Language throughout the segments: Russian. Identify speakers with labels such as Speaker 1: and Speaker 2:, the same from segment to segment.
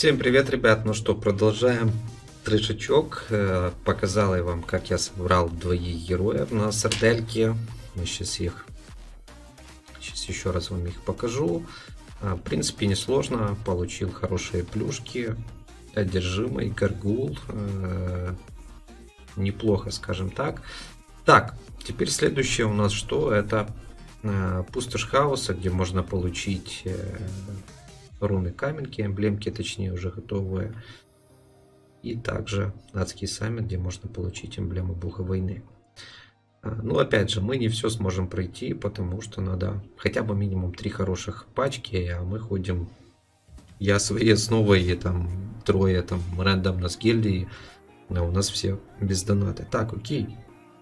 Speaker 1: Всем привет, ребят! Ну что, продолжаем трешачок. Показал я вам, как я собрал двоих героев на сардельке. Мы сейчас еще раз вам их покажу. В принципе, несложно. Получил хорошие плюшки. Одержимый, Гаргул. Неплохо, скажем так. Так, теперь следующее у нас что? Это пустошь хаоса, где можно получить руны каменки, эмблемки, точнее, уже готовые. И также адский саммит, где можно получить эмблему бога войны. Ну, опять же, мы не все сможем пройти, потому что надо хотя бы минимум 3 хороших пачки, а мы ходим... Я свои основы и там трое там рандомно с гильдии, а у нас все без доната. Так, окей.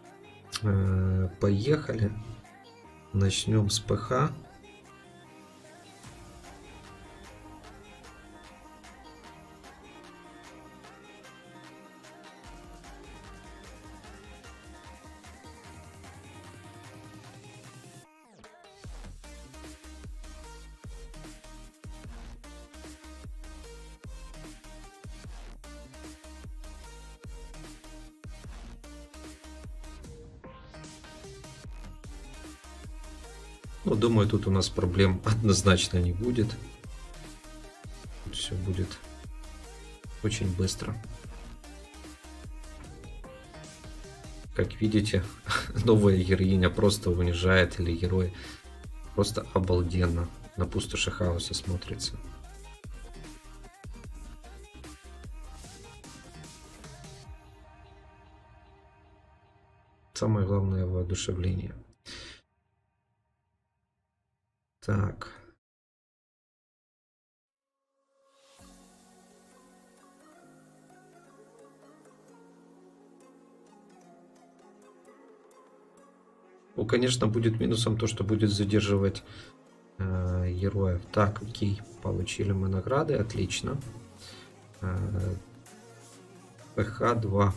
Speaker 1: Поехали. Начнем с ПХ. Ну, думаю, тут у нас проблем однозначно не будет. Тут все будет очень быстро. Как видите, новая героиня просто унижает, или герой просто обалденно на пустоши хаоса смотрится. Самое главное — воодушевление. Так. Ну, конечно, будет минусом то, что будет задерживать героев. Так, окей. Получили мы награды. Отлично. ПХ-2.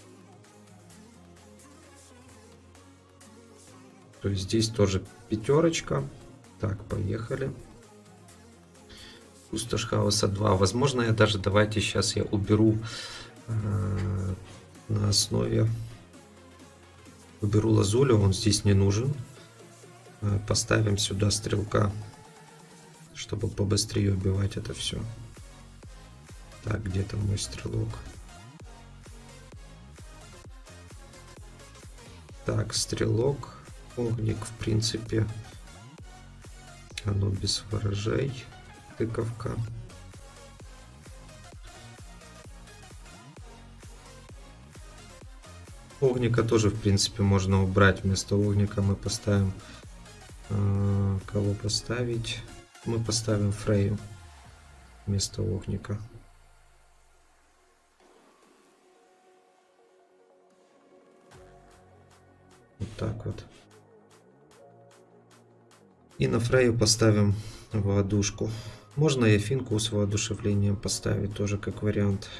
Speaker 1: То есть здесь тоже пятерочка. Так, поехали. Пустошь хаоса 2. Возможно, я даже, давайте сейчас я уберу на основе. Уберу Лазулю, он здесь не нужен. Поставим сюда стрелка, чтобы побыстрее убивать это все. Так, где-то мой стрелок. Так, стрелок. Огник, в принципе, оно без ворожей. Тыковка. Огника тоже, в принципе, можно убрать. Вместо огника мы поставим... Кого поставить? Мы поставим Фрейю вместо огника. Вот так вот. И на Фрейю поставим воодушку. Можно и Финку с воодушевлением поставить, тоже как вариант.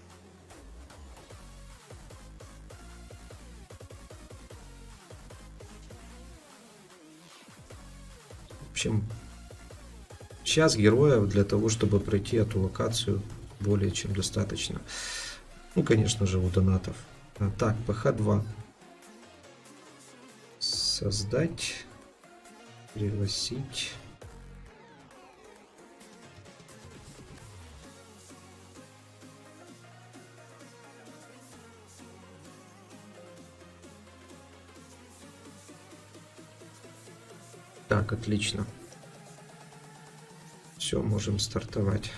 Speaker 1: В общем, сейчас героев для того, чтобы пройти эту локацию, более чем достаточно. Ну, конечно же, у донатов. Так, ПХ-2. Создать. Пригласить. Так, отлично. Все, можем стартовать.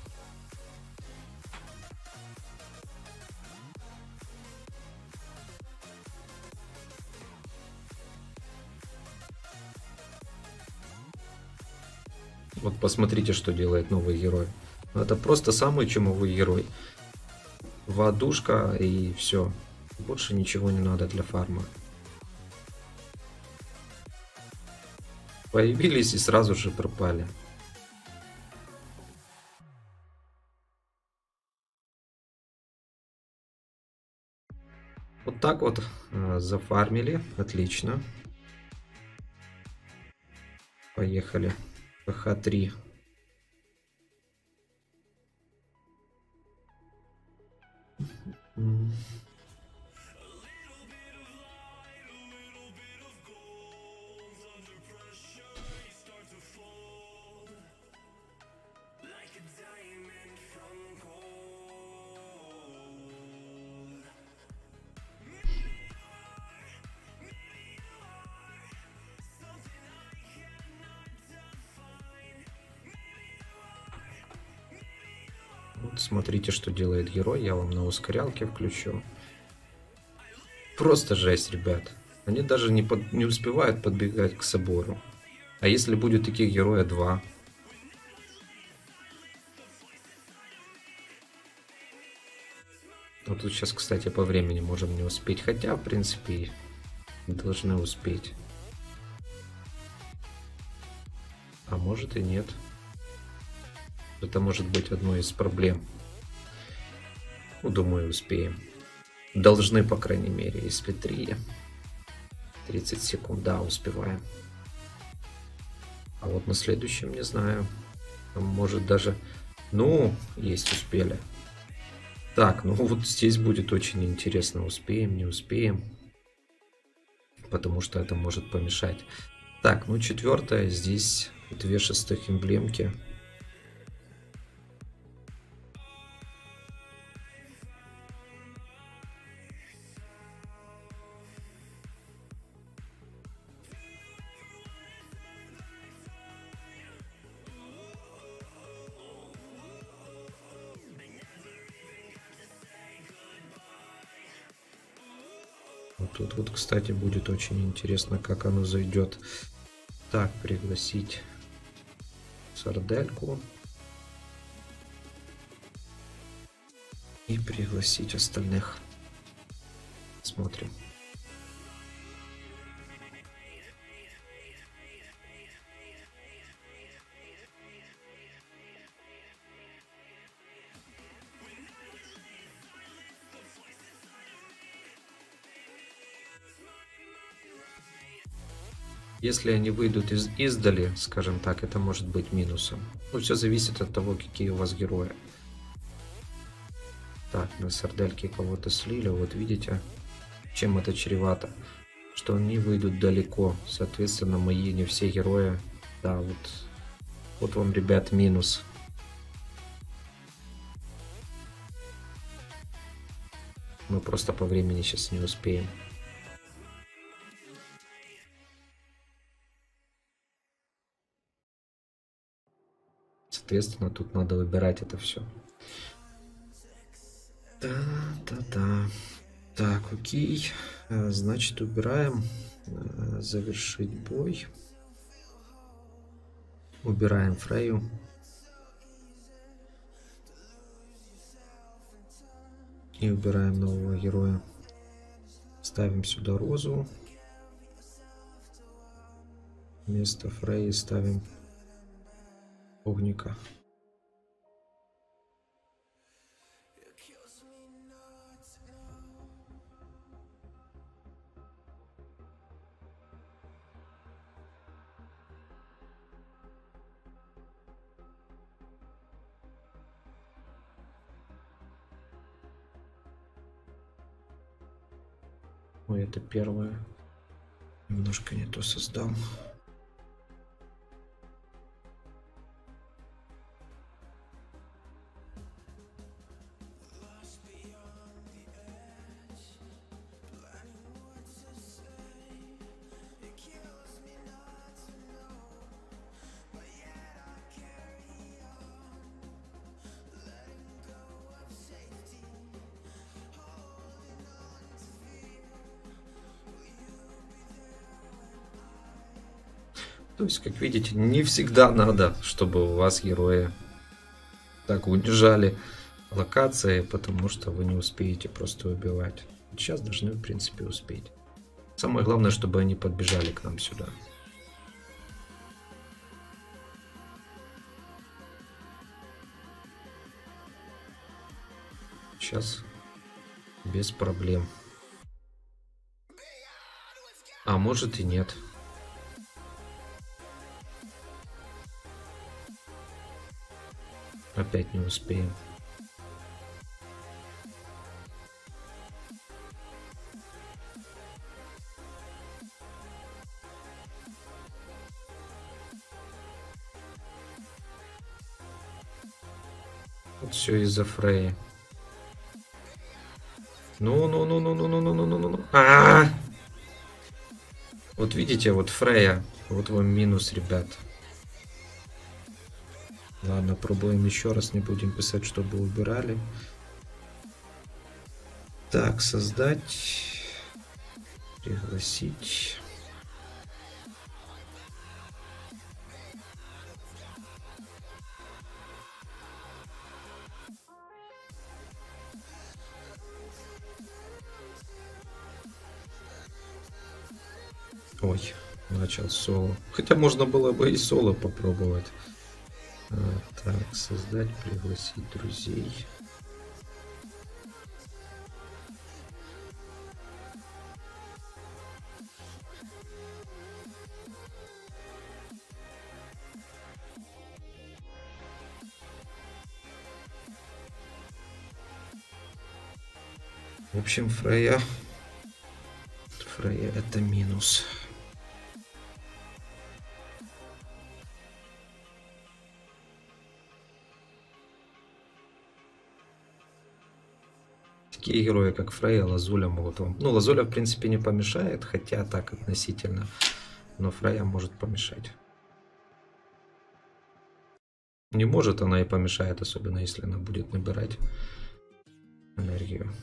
Speaker 1: Вот посмотрите, что делает новый герой. Это просто самый чумовой герой. Воодушка и все. Больше ничего не надо для фарма. Появились и сразу же пропали. Вот так вот зафармили. Отлично. Поехали. ПХ-3. М. Вот смотрите, что делает герой. Я вам на ускорялке включу. Просто жесть, ребят. Они даже не успевают подбегать к собору. А если будет таких героя 2? Вот тут сейчас, кстати, по времени можем не успеть. Хотя, в принципе, должны успеть. А может и нет. Это может быть одной из проблем. Ну, думаю, успеем. Должны, по крайней мере, если 30 секунд, да, успеваем. А вот на следующем не знаю. Может даже... Ну, есть, успели. Так, ну вот здесь будет очень интересно. Успеем, не успеем. Потому что это может помешать. Так, ну четвертое. Здесь 2 шестых эмблемки. Вот тут вот, кстати, будет очень интересно, как оно зайдет. Так, пригласить сардельку. И пригласить остальных. Смотрим. Если они выйдут издали, скажем так, это может быть минусом. Ну, все зависит от того, какие у вас герои. Так, на сардельке кого-то слили. Вот видите, чем это чревато. Что они выйдут далеко. Соответственно, мои не все герои. Да, вот вам, ребят, минус. Мы просто по времени сейчас не успеем. Соответственно, тут надо выбирать это все. Да. Так, окей. Значит, убираем. Завершить бой. Убираем Фрейю. И убираем нового героя. Ставим сюда Розу. Вместо Фрейи ставим Огника. Ой, это первое. Немножко не то создал. То есть, как видите, не всегда надо, чтобы у вас герои так унижали локации, потому что вы не успеете просто убивать. Сейчас должны, в принципе, успеть. Самое главное, чтобы они подбежали к нам сюда. Сейчас без проблем. А может и нет. Опять не успеем. Вот все из-за Фреи. Ну. Вот видите, вот Фрея. Вот вам минус, ребят. Ладно, пробуем еще раз. Не будем писать, чтобы убирали. Так, создать. Пригласить. Ой, начал соло. Хотя можно было бы и соло попробовать. Так, создать, пригласить друзей. В общем, Фрея это минус. Такие герои, как Фрея, Лазуля могут вам... Ну, Лазуля, в принципе, не помешает, хотя так относительно. Но Фрея может помешать. Не может, она и помешает, особенно если она будет набирать энергию.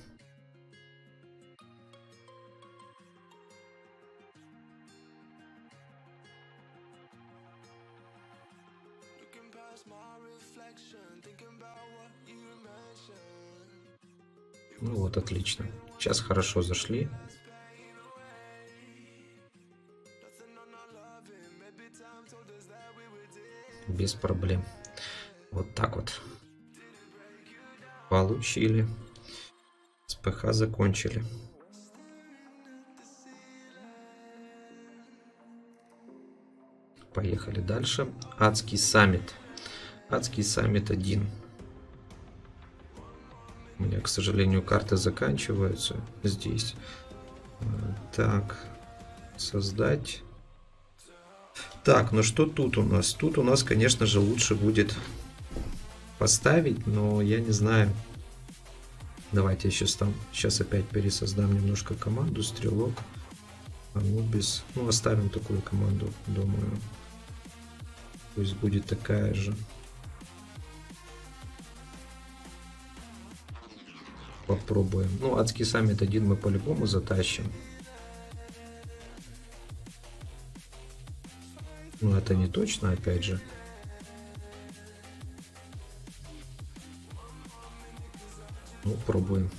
Speaker 1: Ну вот, отлично. Сейчас хорошо зашли. Без проблем. Вот так вот. Получили. С ПХ закончили. Поехали дальше. Адский саммит. Адский саммит 1. У меня, к сожалению, карты заканчиваются здесь. Так, создать. Так, ну что тут у нас? Тут у нас, конечно же, лучше будет поставить, но я не знаю. Давайте я сейчас опять пересоздам немножко команду. Стрелок, Анубис. Ну, оставим такую команду, думаю. Пусть будет такая же. Попробуем. Ну, адский саммит 1 мы по-любому затащим. Ну, это не точно, опять же. Ну, пробуем.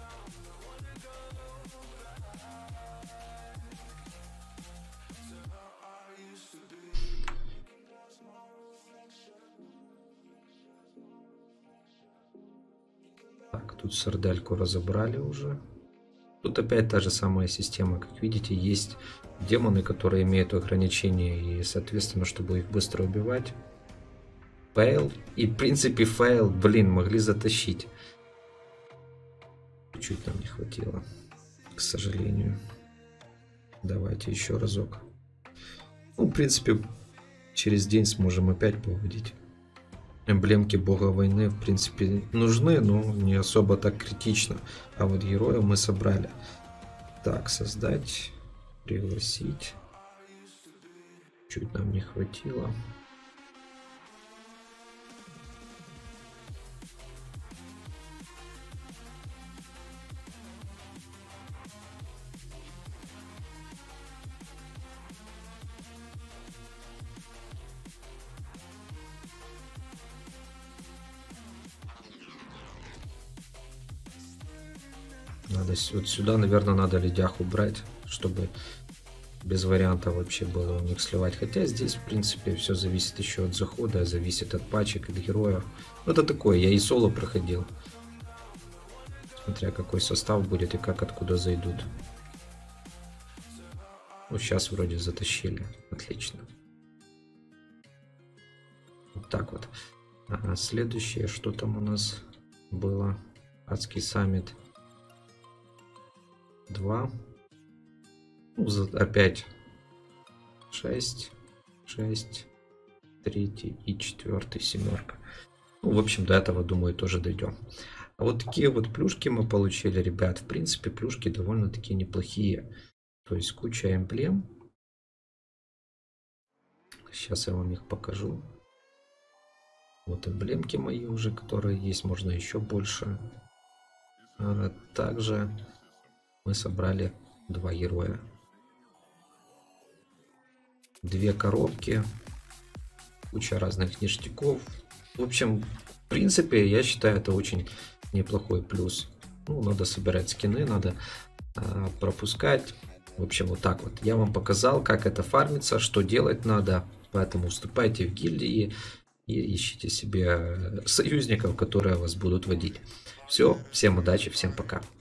Speaker 1: Так, тут сардельку разобрали уже. Тут опять та же самая система. Как видите, есть демоны, которые имеют ограничения. И, соответственно, чтобы их быстро убивать. Фейл. И, в принципе, фейл. Блин, могли затащить. Чуть нам не хватило. К сожалению. Давайте еще разок. Ну, в принципе, через день сможем опять поводить. Эмблемки бога войны, в принципе, нужны, но не особо так критично. А вот героя мы собрали. Так, создать, пригласить. Чуть нам не хватило. Надо вот сюда, наверное, надо ледях убрать, чтобы без варианта вообще было у них сливать. Хотя здесь, в принципе, все зависит еще от захода, зависит от пачек, от героев. Ну, это такое, я и соло проходил. Смотря какой состав будет и как откуда зайдут. Ну, сейчас вроде затащили. Отлично. Вот так вот. Ага, следующее, что там у нас было? Адский саммит 2. Ну, опять 6, 3 и 4 семерка. Ну, в общем, до этого, думаю, тоже дойдем. А вот такие вот плюшки мы получили, ребят. В принципе, плюшки довольно-таки неплохие. То есть куча эмблем. Сейчас я вам их покажу. Вот эмблемки мои уже, которые есть. Можно еще больше. Также мы собрали 2 героя. 2 коробки. Куча разных ништяков. В общем, в принципе, я считаю, это очень неплохой плюс. Ну, надо собирать скины, надо пропускать. В общем, вот так вот. Я вам показал, как это фармится, что делать надо. Поэтому вступайте в гильдии и ищите себе союзников, которые вас будут водить. Все, всем удачи, всем пока.